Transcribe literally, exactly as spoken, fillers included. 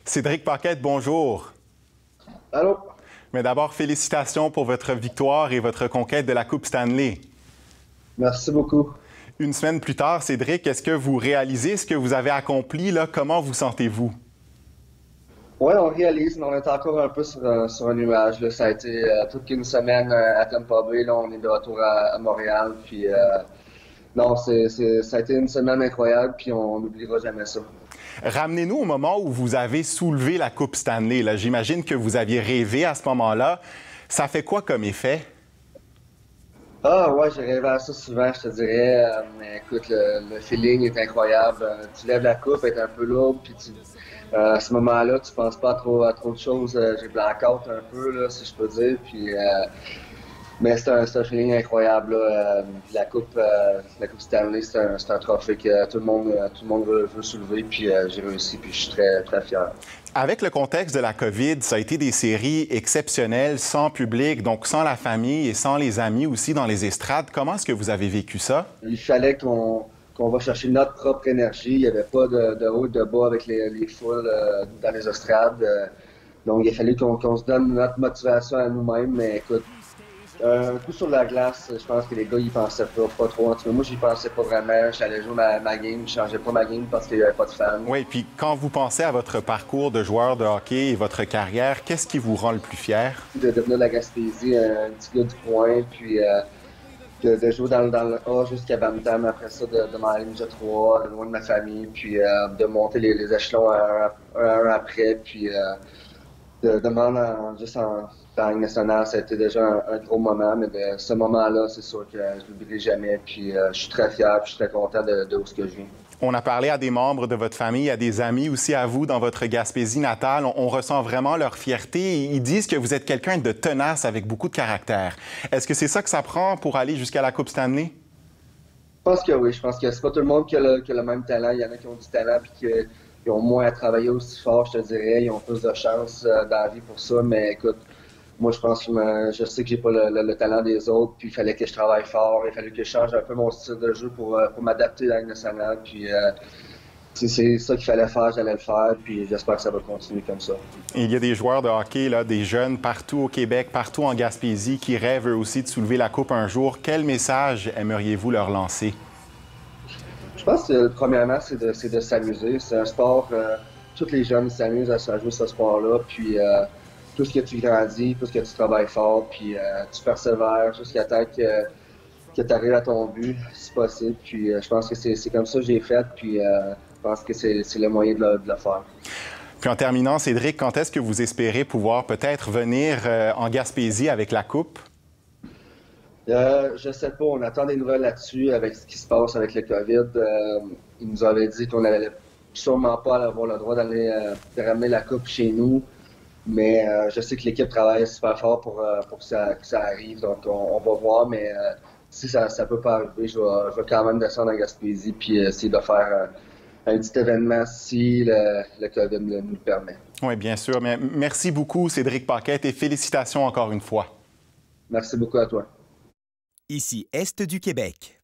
Cédric Paquette, bonjour. Allô? Mais d'abord, félicitations pour votre victoire et votre conquête de la Coupe Stanley. Merci beaucoup. Une semaine plus tard, Cédric, est-ce que vous réalisez ce que vous avez accompli? Là? Comment vous sentez-vous? Oui, on réalise, mais on est encore un peu sur, euh, sur un nuage. Là. Ça a été euh, toute une semaine euh, à Tampa Bay. Là, on est de retour à, à Montréal. Puis, euh, non, c'est, c'est, ça a été une semaine incroyable, puis on n'oubliera jamais ça. Ramenez-nous au moment où vous avez soulevé la Coupe Stanley. Là. J'imagine que vous aviez rêvé à ce moment-là. Ça fait quoi comme effet? Ah ouais, j'ai rêvé à ça souvent, je te dirais. Euh, mais écoute, le, le feeling est incroyable. Euh, tu lèves la coupe, elle est un peu lourde, puis tu, euh, à ce moment-là, tu penses pas à trop, à trop de choses. Euh, j'ai blackout un peu, là, si je peux dire. Puis, euh, mais c'est un, c'est un feeling incroyable. Là. Euh, la coupe, euh, la coupe Stanley, c'est un, c'est un trophée que tout le monde, tout le monde veut, veut soulever. Puis euh, j'ai réussi, puis je suis très, très fier. Avec le contexte de la COVID, ça a été des séries exceptionnelles, sans public, donc sans la famille et sans les amis aussi dans les estrades. Comment est-ce que vous avez vécu ça? Il fallait qu'on qu'on va chercher notre propre énergie. Il n'y avait pas de, de haut et de bas avec les, les foules euh, dans les estrades. Euh, donc, il a fallu qu'on qu'on se donne notre motivation à nous-mêmes. Mais écoute, un coup sur la glace, je pense que les gars, ils pensaient pas, pas trop. En tout cas, moi, j'y pensais pas vraiment. J'allais jouer ma, ma game, je changeais pas ma game parce qu'il n'y avait pas de fans. Oui, puis quand vous pensez à votre parcours de joueur de hockey et votre carrière, qu'est-ce qui vous rend le plus fier? De devenir la Gaspésie, un petit gars du coin, puis euh, de, de jouer dans, dans le A jusqu'à Bantam, après ça, de, de m'en aller Ninja trois, loin de ma famille, puis euh, de monter les, les échelons un, un, un après, puis euh, de, de me rendre en, juste en, dans la Ligue nationale, ça a été déjà un, un gros moment, mais de ce moment-là, c'est sûr que je l'oublierai jamais, puis euh, je suis très fier, puis je suis très content de, de où ce que je viens. On a parlé à des membres de votre famille, à des amis aussi à vous dans votre Gaspésie natale. On, on ressent vraiment leur fierté. Ils disent que vous êtes quelqu'un de tenace avec beaucoup de caractère. Est-ce que c'est ça que ça prend pour aller jusqu'à la Coupe Stanley? Je pense que oui. Je pense que c'est pas tout le monde qui a le, qui a le même talent. Il y en a qui ont du talent et qui, qui ont moins à travailler aussi fort, je te dirais. Ils ont plus de chance euh, dans la vie pour ça. Mais écoute, moi, je pense que je, je sais que j'ai pas le, le, le talent des autres. Puis il fallait que je travaille fort. Il fallait que je change un peu mon style de jeu pour, pour m'adapter à la Ligue nationale. Puis euh, c'est ça qu'il fallait faire, j'allais le faire. Puis j'espère que ça va continuer comme ça. Il y a des joueurs de hockey, là, des jeunes partout au Québec, partout en Gaspésie, qui rêvent eux aussi de soulever la Coupe un jour. Quel message aimeriez-vous leur lancer? Je pense que premièrement, c'est de, de s'amuser. C'est un sport, euh, tous les jeunes s'amusent à, à jouer ce sport-là. Puis euh, tout ce que tu grandis, tout ce que tu travailles fort, puis euh, tu persévères jusqu'à temps que, que tu arrives à ton but, si possible. Puis euh, je pense que c'est comme ça que j'ai fait. Puis euh, je pense que c'est le moyen de le, de le faire. Puis en terminant, Cédric, quand est-ce que vous espérez pouvoir peut-être venir euh, en Gaspésie avec la Coupe? Euh, je sais pas, on attend des nouvelles là-dessus avec ce qui se passe avec le COVID. Euh, ils nous avaient dit qu'on n'allait sûrement pas avoir le droit d'aller euh, de ramener la coupe chez nous. Mais euh, je sais que l'équipe travaille super fort pour, euh, pour que, ça, que ça arrive. Donc on, on va voir, mais euh, si ça ne peut pas arriver, je vais, je vais quand même descendre en Gaspésie puis essayer de faire euh, un petit événement si le, le COVID nous le permet. Oui, bien sûr. Mais merci beaucoup, Cédric Paquette, et félicitations encore une fois. Merci beaucoup à toi. Ici Est du Québec.